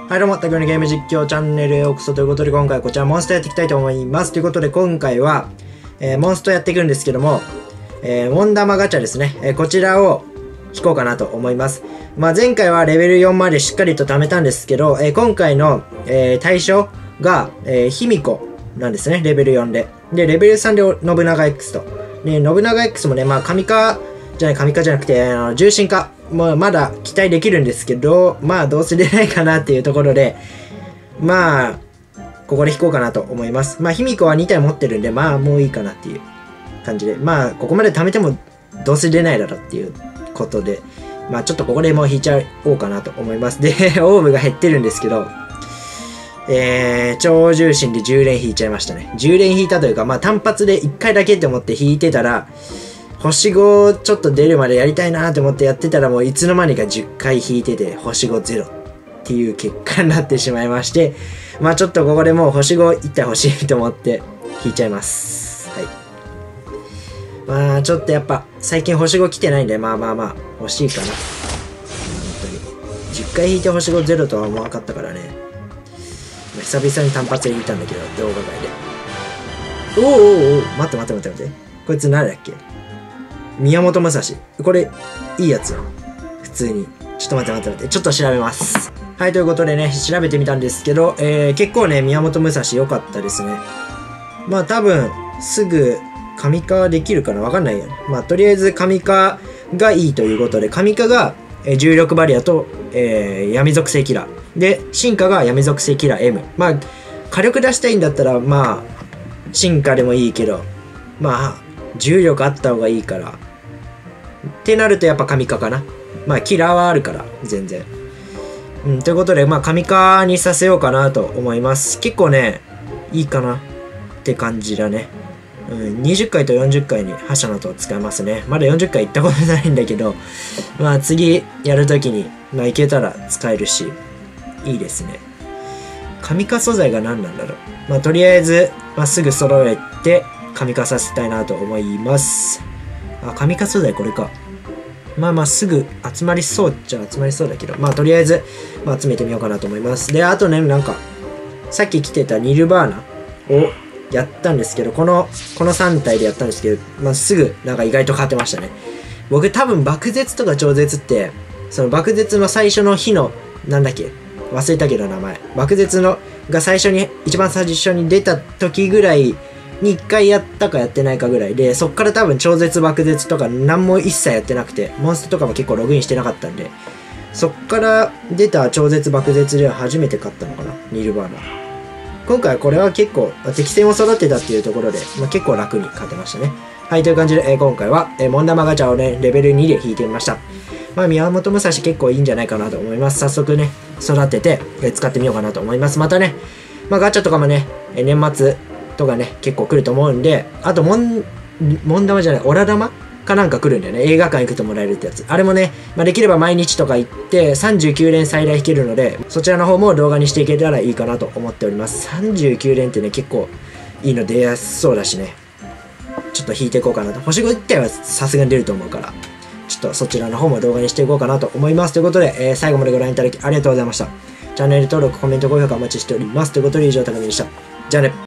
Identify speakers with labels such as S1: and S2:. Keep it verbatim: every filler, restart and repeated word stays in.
S1: はいどうも、たくみのゲーム実況チャンネルへようこそということで、今回はこちらモンストやっていきたいと思います。ということで、今回は、えー、モンストやっていくんですけども、えー、モン玉ガチャですね。えー、こちらを引こうかなと思います。まあ、前回はレベルよんまでしっかりと貯めたんですけど、えー、今回の、えー、対象が、えー、卑弥呼なんですね。レベルよんで。で、レベルさんで信長 X と。で、信長 X もね、まあ、神化じゃない、神化じゃなくて、あの重心化。まあ、まだ期待できるんですけど、まあ、どうせ出ないかなっていうところで、まあ、ここで引こうかなと思います。まあ、卑弥呼はに体持ってるんで、まあ、もういいかなっていう感じで。まあ、ここまで貯めても、どうせ出ないだろうっていうことで、まあ、ちょっとここでもう引いちゃおうかなと思います。で、オーブが減ってるんですけど、えー、超重心でじゅう連引いちゃいましたね。じゅう連引いたというか、まあ、単発でいっかいだけって思って引いてたら、星ごちょっと出るまでやりたいなと思ってやってたらもういつの間にかじゅっかい引いてて星ごゼロっていう結果になってしまいまして、まあちょっとここでもう星ごいったい欲しいと思って引いちゃいます。はい。まあちょっとやっぱ最近星ご来てないんで、まあまあまあ欲しいかな。本当に。じゅっかい引いて星ごゼロとは思わなかったからね。久々に単発で引いたんだけど、動画外で。おおおお待って待って待って待って。こいつ誰だっけ？宮本武蔵。これ、いいやつよ。普通に。ちょっと待って待って待って。ちょっと調べます。はい、ということでね、調べてみたんですけど、えー、結構ね、宮本武蔵良かったですね。まあ多分、すぐ、神化できるかなわかんないよね。まあとりあえず神化がいいということで、神化が、えー、重力バリアと、えー、闇属性キラー。で、進化が闇属性キラー M。まあ、火力出したいんだったら、まあ、進化でもいいけど、まあ、重力あった方がいいから。ってなるとやっぱ神化かな。まあキラーはあるから全然。うん、ということでまあ神化にさせようかなと思います。結構ねいいかなって感じだね。うん、にじゅっかいとよんじゅっかいに覇者の塔を使いますね。まだよんじゅっかい行ったことないんだけど、まあ次やるときにまあいけたら使えるしいいですね。神化素材が何なんだろう。まあとりあえずまあすぐ揃えて神化させたいなと思います。あ、神化素材これか。まあまあすぐ集まりそうっちゃ集まりそうだけど、まあとりあえず、まあ、集めてみようかなと思います。で、あとね、なんか、さっき来てたニルバーナをやったんですけど、この、このさん体でやったんですけど、まあすぐなんか意外と勝てましたね。僕多分爆絶とか超絶って、その爆絶の最初の日の、なんだっけ忘れたけど名前。爆絶のが最初に、一番最初に出た時ぐらい、にいっかいやったかやってないかぐらいで、そっから多分超絶爆絶とか何も一切やってなくて、モンストとかも結構ログインしてなかったんで、そっから出た超絶爆絶では初めて勝ったのかな、ニルバーナ。今回これは結構、適性も揃ってたっていうところで、まあ、結構楽に勝てましたね。はい、という感じで、えー、今回は、えー、モンダマガチャをね、レベルにで引いてみました。まあ、宮本武蔵結構いいんじゃないかなと思います。早速ね、育てて、えー、使ってみようかなと思います。またね、まあ、ガチャとかもね、えー、年末、とかね、結構来ると思うんで、あと、もん、もん玉じゃない、オラ玉かなんか来るんだよね。映画館行くともらえるってやつ。あれもね、まあ、できれば毎日とか行って、さんじゅうきゅう連最大引けるので、そちらの方も動画にしていけたらいいかなと思っております。さんじゅうきゅう連ってね、結構いいの出やすそうだしね。ちょっと引いていこうかなと。星ごいったいはさすがに出ると思うから、ちょっとそちらの方も動画にしていこうかなと思います。ということで、えー、最後までご覧いただきありがとうございました。チャンネル登録、コメント、高評価お待ちしております。ということで、以上、たかみでした。じゃあね。